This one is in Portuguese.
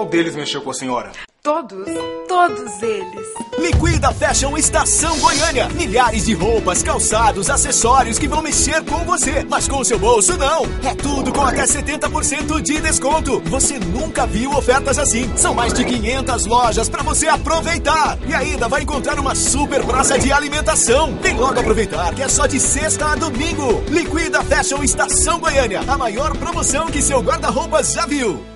Qual deles mexeu com a senhora? Todos eles. Liquida Fashion Estação Goiânia. Milhares de roupas, calçados, acessórios que vão mexer com você, mas com o seu bolso não. É tudo com até 70% de desconto. Você nunca viu ofertas assim. São mais de 500 lojas para você aproveitar. E ainda vai encontrar uma super praça de alimentação. Vem logo aproveitar que é só de sexta a domingo. Liquida Fashion Estação Goiânia. A maior promoção que seu guarda-roupa já viu.